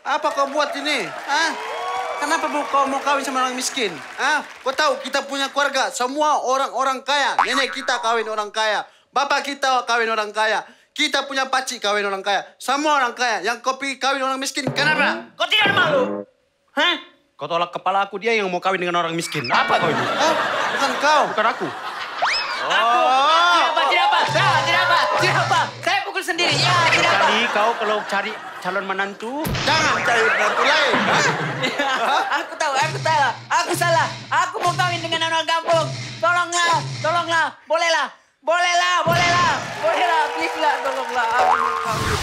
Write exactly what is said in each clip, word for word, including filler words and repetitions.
Apa kau buat ini? Hah? Kenapa kau mau kawin sama orang miskin? Hah? Kau tahu kita punya keluarga, semua orang-orang kaya. Nenek kita kawin orang kaya. Bapak kita kawin orang kaya. Kita punya pakcik kawin orang kaya. Semua orang kaya. Yang kau pergi kawin orang miskin. Kenapa? Kau tidak malu? Hah? Kau tolak kepala aku, dia yang mau kawin dengan orang miskin. Apa kau ini? Hah? Bukan kau. Bukan aku. Oh. Aku. Tidak apa, tidak apa. Tidak, tidak apa. Tidak apa. Saya pukul sendiri. Ya, tidak apa. Jadi kau kalau cari calon menantu, jangan cari menantu lain. Hah? Aku tahu, aku salah. Aku salah. Aku mau kawin dengan orang kampung. Tolonglah, tolonglah. Bolehlah. Bolehlah, bolehlah. Bolehlah, please lah, tolonglah. Aku mau kawin.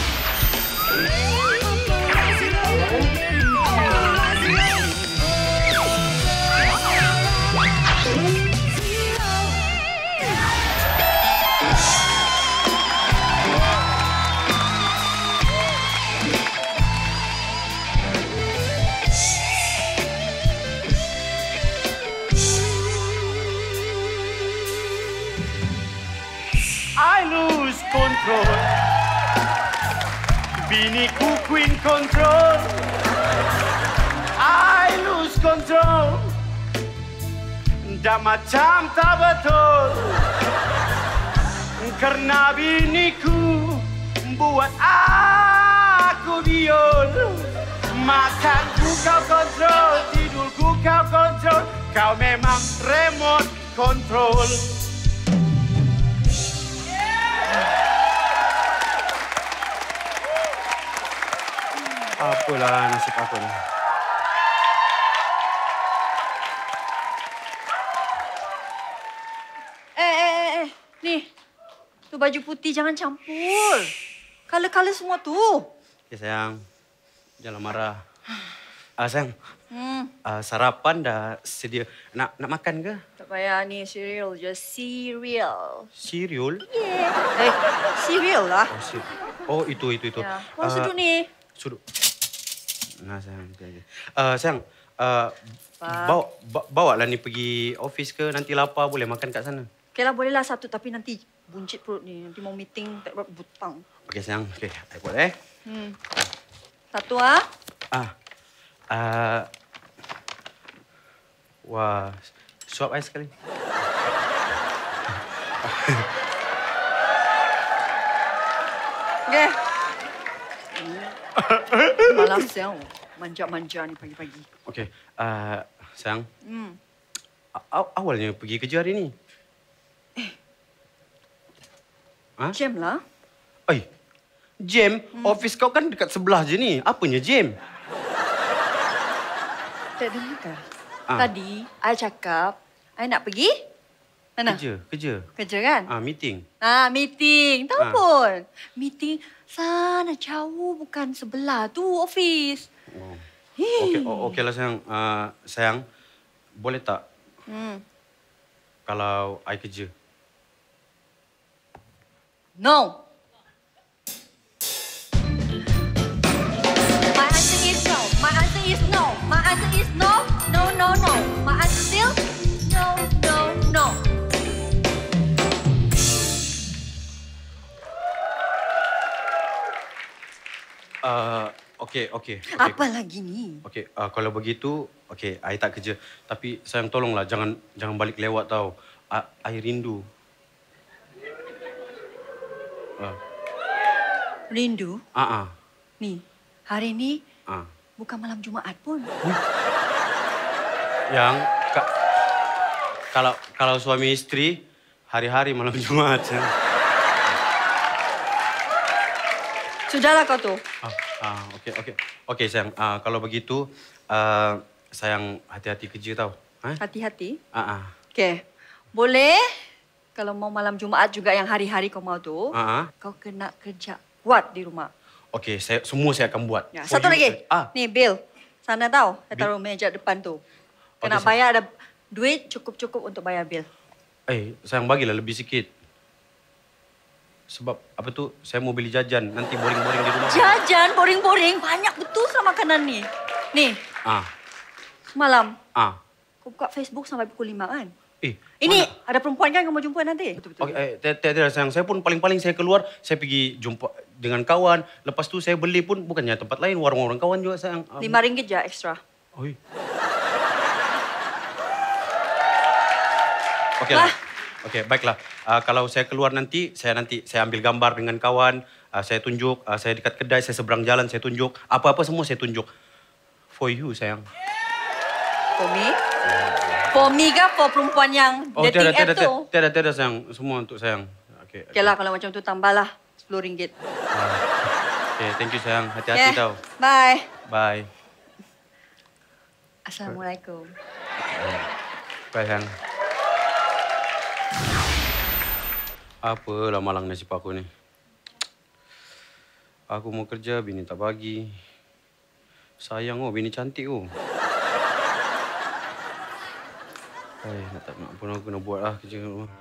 I lose control. Biniku queen control. I lose control. Ndak macam tak betul. Karena biniku buat aku biol. Makanku kau kontrol, tidurku kau kontrol. Kau memang remote control. Apalah nasib aku ni. Eh, eh, eh, eh. Nih, tu baju putih jangan campur. Color-color semua tu. Ya sayang, jangan marah. Ah sayang, Hmm. ah, sarapan dah sedia. Nak nak makan ke? Tak payah ni, cereal je. Cereal. Cereal? Yeah. Eh, cereal lah. Oh, si oh itu itu itu. Ya. Mana Ah, sudut ni? Sudut. Nah sayang, okay, okay. Uh, sayang, uh, bawa ba- bawa lah ni pergi office ke, nanti lapar boleh makan kat sana. Okey lah, bolehlah satu. Tapi nanti buncit perut ni. Nanti mau meeting, tak dapat butang. Okey sayang, okey. I buat eh. Hmm. Satu ah. Ah. Uh, wah, suap ais sekali. Okey. Malas yang manja-manja ni pagi-pagi. Okey, uh, sayang. Hmm. Aw- awalnya pergi kerja hari ni. Ha? Jam lah. Oi, jam? Hmm. Office kau kan dekat sebelah je ni. Apanya jam? Tak dengar ke? Ah. Tadi, I cakap, I nak pergi. Mana? Kerja, kerja. Kerja kan? Ah, meeting. Ah, meeting. Tahu Ah. pun. Meeting sana jauh, bukan sebelah tu office. Oh. Hei. Okey, oh, okeylah sayang. Uh, sayang, boleh tak Hmm. kalau I kerja? No. My answer is no. My answer is no. My answer is no. No, no, no. My answer still no, no, no. Uh, okey, okey. okey. Apa lagi ni? Okey, uh, kalau begitu, okey, I tak kerja. Tapi sayang tolonglah jangan jangan balik lewat tau. Uh, I rindu. Uh, Rindu? ah, uh, uh, Ni, hari ni uh. bukan malam Jumaat pun. Yang ka- kalau kalau suami isteri hari-hari malam Jumaat. Sayang. Sudahlah kau tu. Ah, ah, okey, okey. Okey, sayang. Ah, kalau begitu, ah, sayang hati-hati kerja tau. Ha? Hati-hati. Ah, ah. Okey. Boleh? Kalau mau malam Jumaat juga yang hari-hari kau mau tu, Ah, ah. kau kena kerja kuat di rumah. Okey, saya semua saya akan buat. Ya, For satu you. lagi. Ah, Ni bil. Sana tahu, saya Bil? taruh meja depan tu. Kena Okey, bayar ada duit cukup-cukup untuk bayar bil. eh, sayang bagilah lebih sikit. Sebab apa tu, saya mau beli jajan. Nanti boring-boring di rumah. Jajan, boring-boring. Banyak betul sama makanan ni. Ni, Ah, semalam ah. kau buka Facebook sampai pukul lima kan? Eh, Ini mana? ada perempuan kan yang mau jumpa nanti? Oke, eh, tidak, tidak, sayang. Saya pun paling-paling saya keluar, saya pergi jumpa dengan kawan. Lepas tu saya beli pun bukannya tempat lain, warung-warung kawan juga, sayang. Um, Lima ringgit je ekstra. Oi. Okey lah. Okey, baiklah. Uh, kalau saya keluar nanti, saya nanti saya ambil gambar dengan kawan, uh, saya tunjuk, uh, saya dekat kedai, saya seberang jalan, saya tunjuk. Apa-apa semua saya tunjuk. For you, sayang. For me? For me kah? For perempuan yang Oh, dating tiada, tiada, app tu? tiada, tiada, tiada, sayang. Semua untuk sayang. Okey. Okey lah, kalau macam tu tambahlah sepuluh ringgit. Uh, Okey, thank you, sayang. Hati-hati Okay. tau. Bye. Bye. Assalamualaikum. Bye, sayang. Apalah malang nasib aku ni. Aku mau kerja, bini tak bagi. Sayang oh, bini cantik oh. Hai, nak tak nak pun aku kena buat lah kerja kat rumah.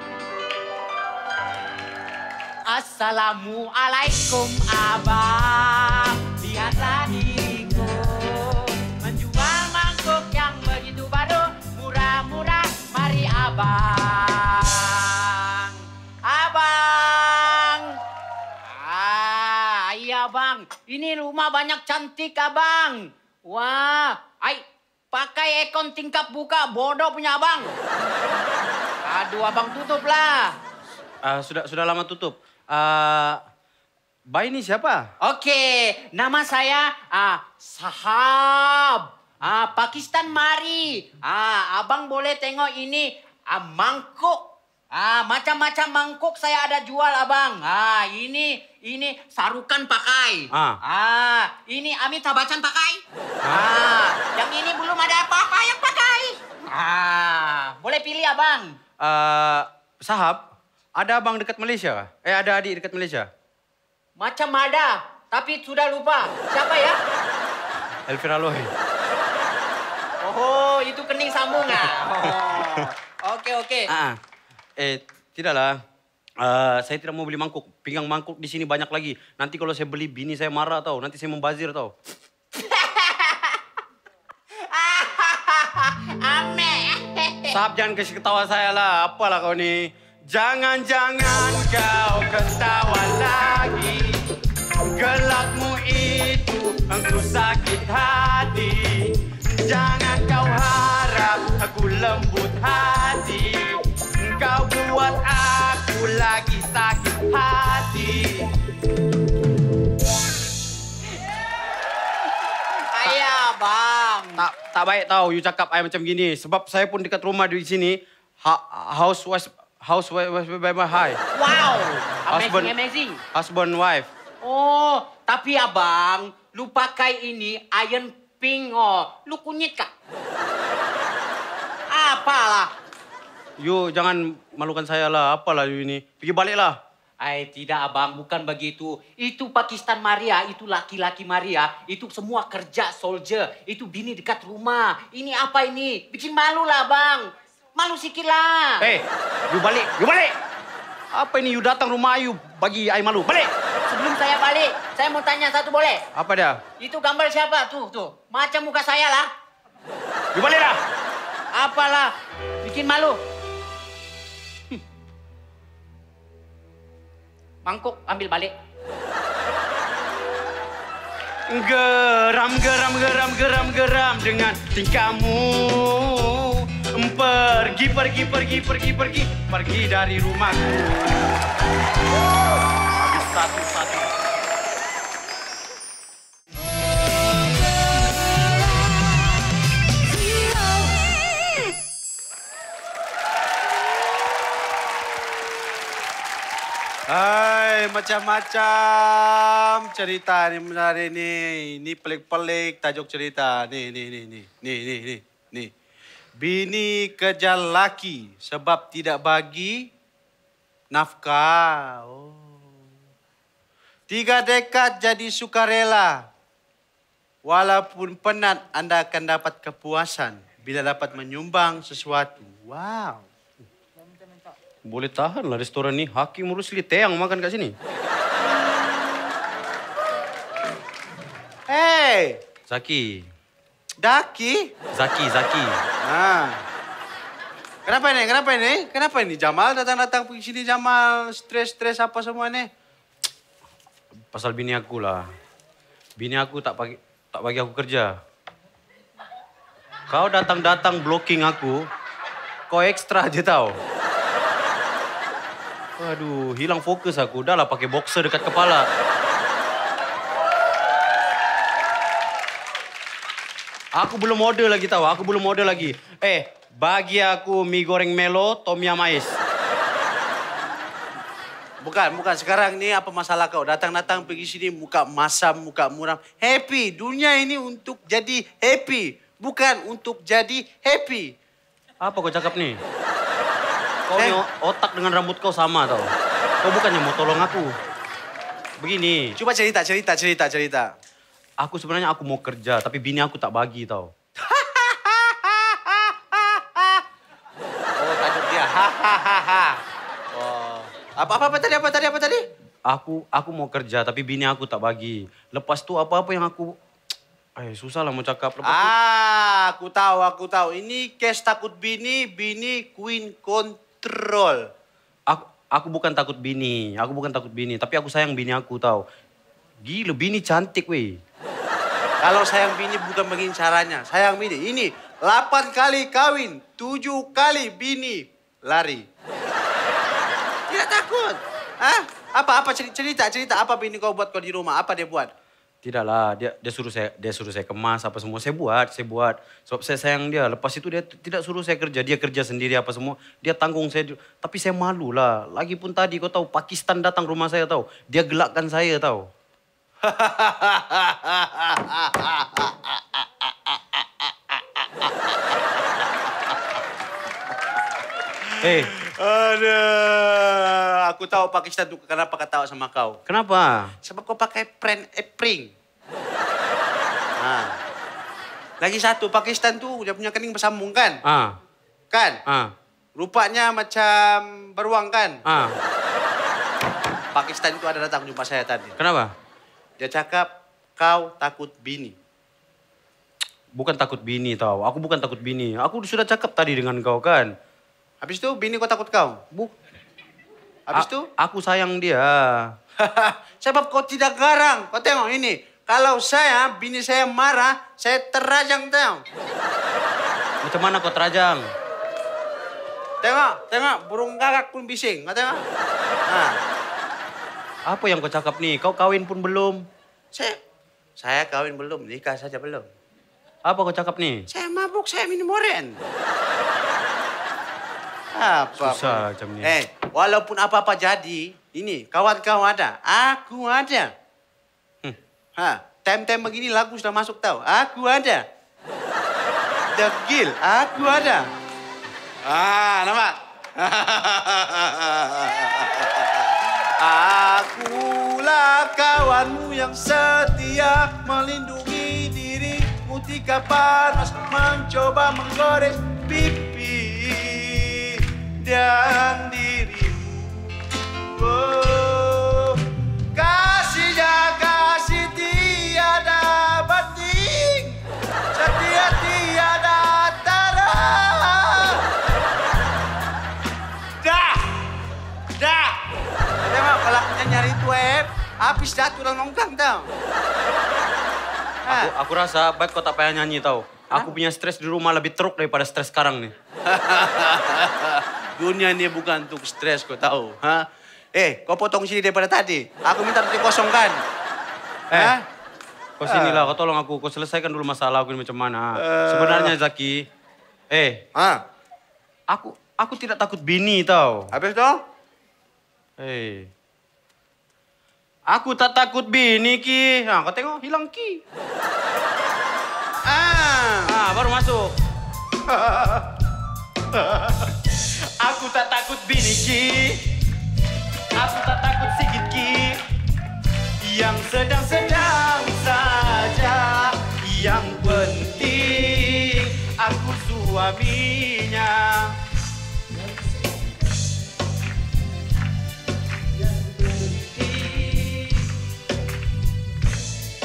Assalamualaikum abang. Lihatlah diriku menjual mangkuk yang begitu baru, murah-murah. Mari abang. Abang. Ah, iya bang. Ini rumah banyak cantik abang. Wah, ai pakai ekon tingkap buka, bodoh punya abang. Aduh abang tutuplah. Uh, sudah sudah lama tutup. Uh, Bayi ni siapa? Okey, nama saya ah Sahab. Ah Pakistan mari. Ah abang boleh tengok ini ah mangkuk. Ah macam-macam mangkuk saya ada jual abang. Ah ini ini sarukan pakai. Ah. Ah ini Amitabh Bachchan pakai. Ah yang ini belum ada apa-apa yang pakai. Ah boleh pilih abang. Uh, Sahab, ada abang dekat Malaysia kah? Eh, ada adik dekat Malaysia? Macam ada, tapi sudah lupa. Siapa ya? Elvira Loy. Oh, itu kening sambung ah. Oh. Okey, okey. Ah, eh, tidaklah. Uh, saya tidak mau beli mangkuk. Pinggang mangkuk di sini banyak lagi. Nanti kalau saya beli, bini saya marah tau. Nanti saya membazir tau. Ame. Sahab, jangan kasih ketawa saya lah. Apalah kau ni. Jangan-jangan kau ketawa lagi. Gelakmu itu aku sakit hati. Jangan kau harap aku lembut hati. Kau buat aku lagi sakit hati. Ayah, bang. Tak tak baik tau you cakap I macam gini. Sebab saya pun dekat rumah di sini. Ha, housewife housewife by my high. Wow, Husband. amazing, amazing. Husband wife. Oh, tapi abang, lu pakai ini iron pink oh. Lu kunyit kah? Apalah? You jangan malukan saya lah. Apalah you ini. Pergi balik lah. Ay, tidak abang, bukan begitu. Itu Pakistan Maria, itu laki-laki Maria, itu semua kerja soldier. Itu bini dekat rumah. Ini apa ini? Bikin malu lah bang. Malu sikit lah. Eh, hey, you balik. You balik. Apa ini you datang rumah you bagi I malu. Balik. Sebelum saya balik, saya mau tanya satu boleh? Apa dia? Itu gambar siapa? Tuh, tuh. Macam muka saya lah. You balik lah. Apalah, bikin malu. Hm. Mangkuk, ambil balik. Geram, geram, geram, geram, geram dengan tingkahmu. Pergi, pergi, pergi, pergi, pergi, pergi dari rumahku. Habis satu-satu. Hai, macam-macam cerita ni menarik ni. Ni pelik-pelik tajuk cerita. Ni, ni, ni, ni. Ni, ni, ni, ni. Bini kejar laki sebab tidak bagi nafkah. Oh. Tiga dekad jadi sukarela. Walaupun penat, anda akan dapat kepuasan bila dapat menyumbang sesuatu. Wow. Boleh tahan lah restoran ni. Hakim Rusli Teang makan kat sini. Hey, Zaki. Daki. Zaki, Zaki. Ha. Kenapa ini? Kenapa ini? Kenapa ini? Jamal datang-datang pergi sini Jamal. Stres-stres apa semua nih? Pasal bini aku lah. Bini aku tak bagi, tak bagi aku kerja. Kau datang-datang blocking aku. Kau ekstra aja tau. Waduh, hilang fokus aku. Dah lah pakai boxer dekat kepala. Aku belum order lagi tahu. Aku belum order lagi. Eh, bagi aku mie goreng Melo, tom yum ais. Bukan, bukan. Sekarang ini apa masalah kau? Datang-datang pergi sini muka masam, muka muram. Happy. Dunia ini untuk jadi happy. Bukan untuk jadi happy. Apa kau cakap nih? Kau Eh. ni otak dengan rambut kau sama tau. Kau bukannya mau tolong aku. Begini, Coba cerita, cerita, cerita, cerita. aku sebenarnya aku mau kerja, tapi bini aku tak bagi tau. Oh, tajuk dia. Hahaha. Oh. Apa, apa, apa tadi, apa tadi, apa tadi? Aku aku mau kerja, tapi bini aku tak bagi. Lepas tu apa-apa yang aku... Eh, susah lah mau cakap. Lepas tu, Ah, aku tahu, aku tahu. Ini case takut bini, bini queen control. aku, aku bukan takut bini. Aku bukan takut bini, tapi aku sayang bini aku tau. Gila, bini cantik weh. Kalau sayang bini bukan begini caranya. Sayang bini, ini delapan kali kawin, tujuh kali bini lari. Tidak takut. Hah? Apa, apa cerita, cerita apa bini kau buat kau di rumah? Apa dia buat? Tidaklah, dia dia suruh saya dia suruh saya kemas apa semua. Saya buat, saya buat. Sebab saya sayang dia. Lepas itu dia tidak suruh saya kerja. Dia kerja sendiri apa semua. Dia tanggung saya. Tapi saya malu lah. Lagipun tadi kau tahu Pakistan datang rumah saya tahu. Dia gelakkan saya tahu. Eh, Aduh, aku tahu Pakistan tuh kenapa ketawa sama kau. kenapa? Sebab kau pakai pren epring. Nah. Lagi satu, Pakistan tuh dia punya kening bersambung kan? Ah, Kan? ah, Rupanya macam beruang kan? ah. Pakistan itu ada datang jumpa saya tadi. Kenapa? Dia cakap, kau takut bini. Bukan takut bini tahu. Aku bukan takut bini. Aku sudah cakap tadi dengan kau kan. Habis itu bini kau takut kau? Bu, Habis A- itu? aku sayang dia. Sebab kau tidak garang. Kau tengok ini. Kalau saya, bini saya marah, saya terajang tengok. Macam mana kau terajang? Tengok, tengok. Burung gagak pun bising. Kau tengok. Nah, Apa yang kau cakap nih? Kau kawin pun belum. saya, saya kawin belum, nikah saja belum. Apa kau cakap nih? Saya mabuk, saya minum oren. Apa? Susah macam ni. Eh, walaupun apa-apa jadi, ini kawan kau ada, aku ada. Hmm. Ha, time-time begini lagu sudah masuk tahu. Aku ada. Degil, aku ada. Ah, nampak? Akulah kawanmu yang setia melindungi dirimu ketika panas mencoba menggores pipi dan dirimu. Oh, kasihnya kasih tiada banding, setia tiada tara. Dah, dah. Tengok kalau aku nyari itu web, habis jatuh dalam nongkrong tau. Aku, aku rasa baik kau tak payah nyanyi tau. Aku punya stres di rumah lebih teruk daripada stres sekarang nih. Dunia ini bukan untuk stres, kau tahu. Ha? Eh, kau potong sini daripada tadi. Aku minta dikosongkan. Eh, Ha? kau sinilah, kau tolong aku. Kau selesaikan dulu masalah aku ini macam mana. Sebenarnya Zaki, eh, Ha? aku aku tidak takut bini tau. Habis tu? Eh, aku tak takut bini Ki. Nah, kau tengok hilang Ki. Ah. Ah, baru masuk. Aku tak takut bini Ki. Aku tak takut sikit Ki. Yang sedang-sedang saja. Yang penting aku suaminya.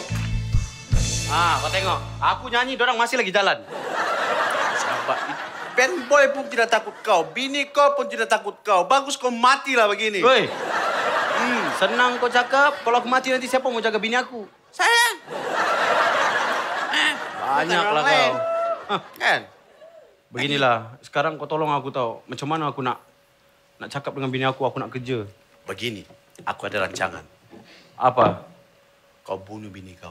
Ah, kau tengok. Aku nyanyi, dorang masih lagi jalan. Sabar. fanboy pun tidak takut kau. Bini kau pun tidak takut kau. Bagus kau matilah begini. Woi, hmm, senang kau cakap. Kalau aku mati nanti siapa mau jaga bini aku? Saya. Banyak Bukan lah orang lain. kau. Hah, Kan? beginilah, sekarang kau tolong aku tahu. Macam mana aku nak nak cakap dengan bini aku, aku nak kerja. Begini, aku ada rancangan. Apa? Kau bunuh bini kau.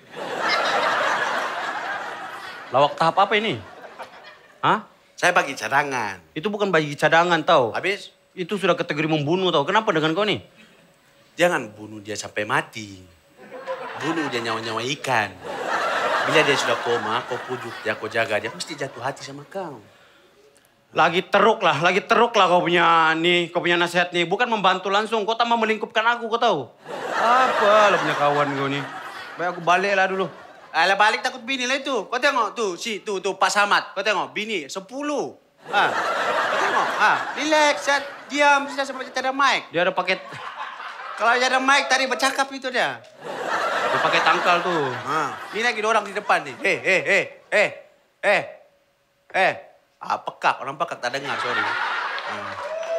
Lawak tahap apa ini? Hah? Saya bagi cadangan. Itu bukan bagi cadangan tau. Habis, Itu sudah kategori membunuh tau. Kenapa dengan kau nih? jangan bunuh dia sampai mati. Bunuh dia nyawa-nyawa ikan. Bila dia sudah koma, kau pujuk dia, kau jaga dia. Mesti jatuh hati sama kau. Lagi teruk lah, lagi teruk lah kau punya nih, kau punya nasihat nih. Bukan membantu langsung, kau tambah melingkupkan aku, kau tahu? Apa lah punya kawan kau nih. Baik aku balik lah dulu. Alah balik takut bini lah itu. Kau tengok tuh, si tuh tuh Pak Samad. Kau tengok bini sepuluh. Ah, kau tengok. Ah, relax, set, diam, sudah sampai tidak ada mic. Dia ada paket, Kalau ada mic tadi bercakap itu dia. dia pakai tangkal tuh. Ah, ini lagi ada orang di depan nih. Eh, eh, eh, eh, eh, eh. Ah, pekak, orang pekak tak dengar, sorry. Hmm.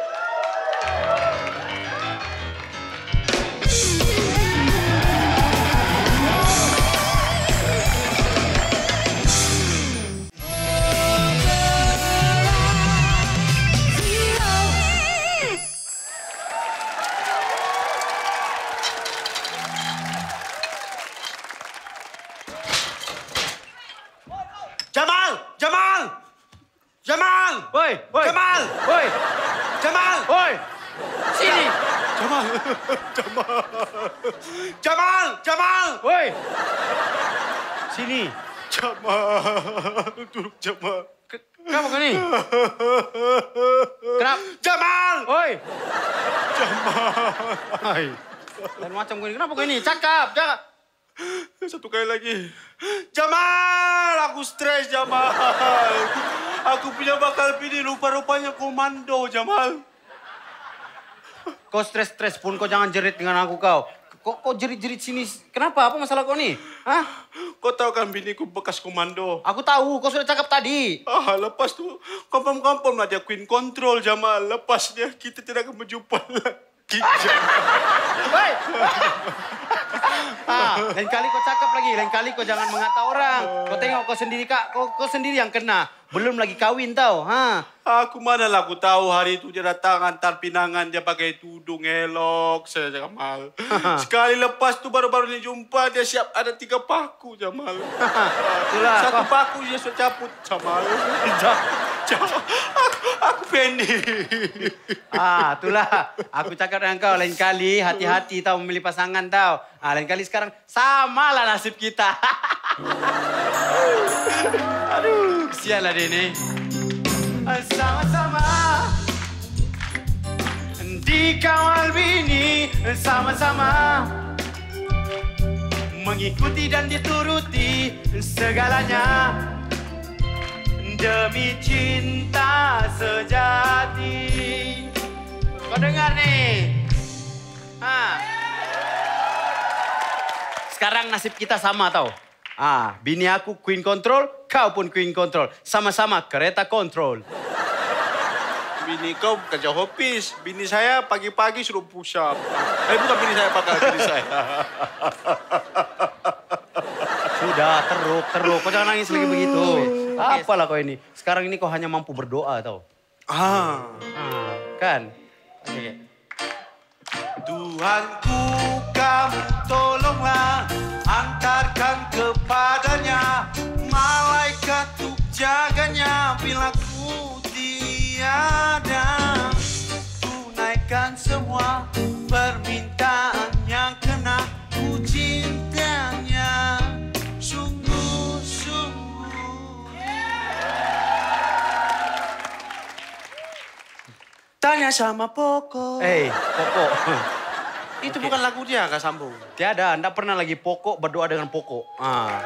Jamal! Jamal! Jamal! Woi, woi. Jamal! Woi, Jamal! woi. Sini. Jamal! Jamal! Jamal! Jamal! Woi. Sini. Jamal! Duduk Jamal. Kenapa kau nih? Kenapa? Jamal! Woi. Hai. Dan macam kau ini. Kenapa kau ini? Cakap, cakap. Satu kali lagi. Jamal! Aku stres, Jamal. Aku punya bakal bini rupa-rupanya komando, Jamal. Kau stres-stres pun kau jangan jerit dengan aku kau. Kok kau jerit-jerit sini? Kenapa? Apa masalah kau nih? Hah? Kau tahu kan biniku bekas komando? Aku tahu, kau sudah cakap tadi. Ah, lepas tu, kompom-kompom lah dia queen control, Jamal. Lepas dia, kita tidak akan berjumpa lagi, Jamal. Hei! Ah, lain kali kau cakap lagi, lain kali kau jangan mengata orang. Kau tengok kau sendiri kak, kau, kau sendiri yang kena. Belum lagi kawin tau. Ha. Aku mana lah aku tahu hari itu dia datang antar pinangan, dia pakai tudung elok, saya Jamal. Sekali lepas tu baru-baru ni jumpa, dia siap ada tiga paku, Jamal. Itulah, Satu kau- paku dia sudah caput, Jamal. Jamal. Aku, aku pendek. Ah, itulah. Aku cakap dengan kau lain kali hati-hati tau memilih pasangan tau. Ah, lain kali sekarang samalah nasib kita. Aduh, kesianlah dia ni. Sama-sama dikawal bini, sama-sama mengikuti dan dituruti segalanya demi cinta sejati. Kau dengar nih? Ha. Sekarang nasib kita sama tau. Ah, bini aku queen control, kau pun queen control. Sama-sama kereta kontrol. Bini kau kerja hopis. Bini saya pagi-pagi suruh push up. Eh, bukan bini saya, bakal bini saya. Sudah, teruk, teruk. Kau jangan nangis lagi begitu. Apalah kau ini. Sekarang ini kau hanya mampu berdoa tau. Ah. Ah, kan? Oke, oke. Tuhanku, kamu tolonglah, antarkan kepadanya malaikat untuk jaganya bila ku tiada. Tunaikan semua permintaan yang kena ku cintanya sungguh-sungguh. Tanya sama pokok. Eh, pokok. Itu Oke. bukan lagu dia, Kak Sambung. Tiada, anda pernah lagi pokok berdoa dengan pokok. Ah.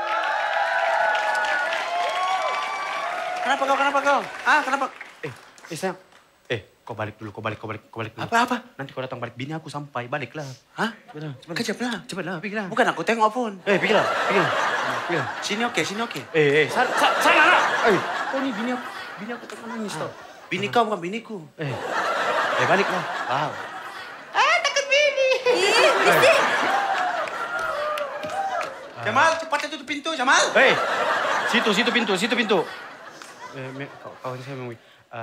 Kenapa kau? Kenapa kau? Ah, kenapa? Eh, eh sayang. Eh, kau balik dulu, kau balik, kau balik, kau balik dulu. Apa-apa? Nanti kau datang balik, bini aku sampai, baliklah. Hah? Cepatlah, cepatlah. Kejaplah. Cepatlah, pergilah. Bukan aku tengok pun. Eh, pergilah, pergilah. Pergilah. Sini oke, sini oke. Eh, eh, sana, sana, sana. Eh, kau ni bini aku. bini aku tengah nangis tau. Bini kau bukan biniku. Eh, eh baliklah. Wow. Ah, takut bini. Ih, berisik. Jamal, cepat tutup pintu, Jamal. Hei, situ, situ pintu, situ pintu. Eh, me, kawan saya memang. Uh,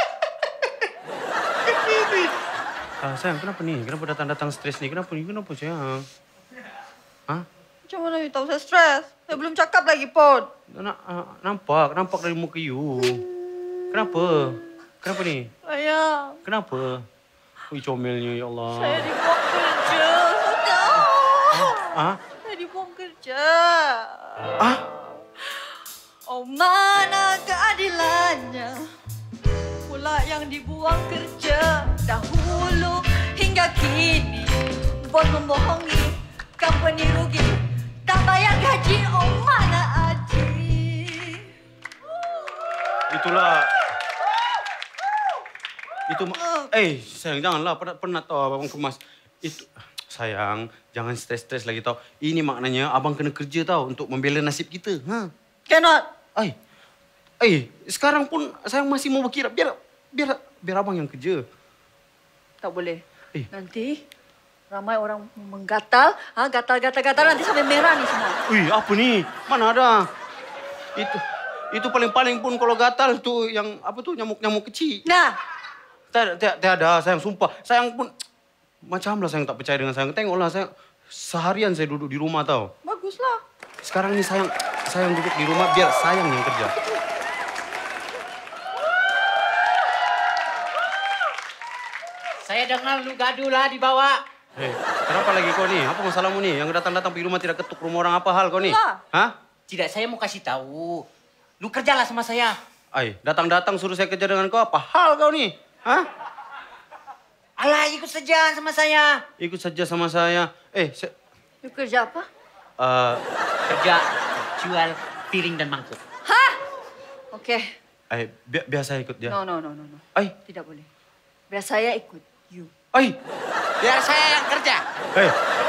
uh, sayang, kenapa nih? Kenapa datang-datang stres nih? Kenapa nih? Kenapa sayang? Hah? Macam mana you tahu saya stres? Saya belum cakap lagi, Pon. Na, uh, nampak, nampak dari muka you. Kenapa? Kenapa nih? Sayang, Kenapa? Wih, comelnya, ya Allah. saya dibuang kerja. Sudah. Ah? Saya dibuang kerja. Ah? Oh, mana keadilannya? Pula yang dibuang kerja dahulu hingga kini. Bos membohongi, company rugi. Tak bayar gaji, oh mana adil. Itulah. Itu, eh sayang janganlah pernah pernah tahu abang kemas. Itu sayang jangan stres-stres lagi tau. Ini maknanya abang kena kerja tau untuk membela nasib kita. Ha? Cannot. Ay, eh sekarang pun sayang masih mau berkira biar biar biar abang yang kerja. Tak boleh. Eh. Nanti ramai orang menggatal, ha, gatal-gatal-gatal nanti sampai merah ni semua. Wih apa ni? Mana ada? Itu itu paling-paling pun kalau gatal tu yang apa tu nyamuk-nyamuk kecil. Nah, Tak, tak, tak ada, sayang sumpah. Sayang pun macamlah sayang tak percaya dengan sayang. Tengoklah sayang seharian saya duduk di rumah tau. baguslah. Sekarang ni sayang sayang duduk di rumah biar sayang yang kerja. Saya dengar lu gaduh lah di bawah. Hei, kenapa lagi kau ni? Apa masalahmu ni? Yang datang-datang pergi rumah tidak ketuk rumah orang, apa hal kau ni? Lah. Hah? Tidak, saya mau kasih tahu. Lu kerjalah sama saya. Ay, datang-datang suruh saya kerja dengan kau, apa hal kau ni? Hah? Alah, ikut saja sama saya. Ikut saja sama saya. Eh, saya... You kerja apa? Uh, Kerja jual piring dan mangkuk. Hah? Okey. ay, biar, biar saya ikut dia. No, no, no, no, no. Ay, Tidak boleh. Biar saya ikut you. ay, Biar saya yang kerja. hey.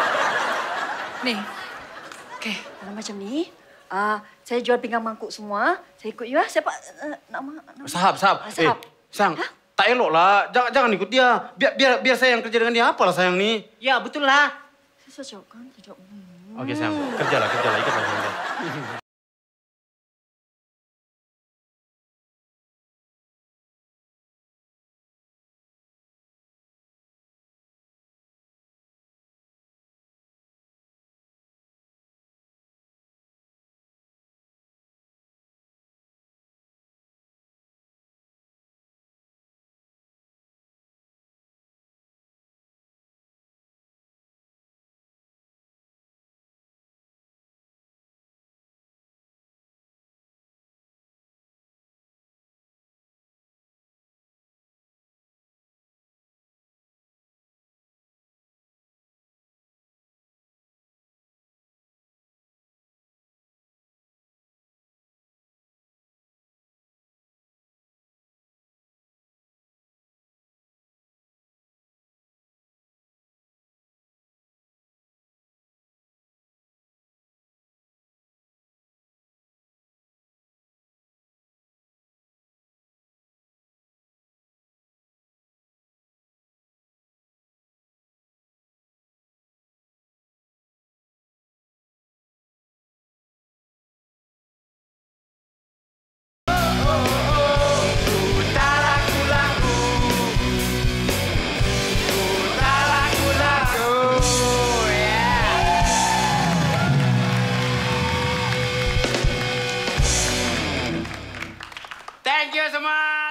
Nih. Okey, kalau macam ni, uh, saya jual pinggan mangkuk semua. Saya ikut you lah. Siapa uh, nama, nama? Sahab, sahab. Ah, sahab. Eh, sayang, Hah? tak elok lah. Jangan, jangan ikut dia. Biar, biar, biar saya yang kerja dengan dia. Apalah sayang ni? Ya, betul lah. Saya cocok kan? Tidak. Hmm. Okey sayang, kerjalah, kerjalah. Ikutlah sayang dia. Thank you semua.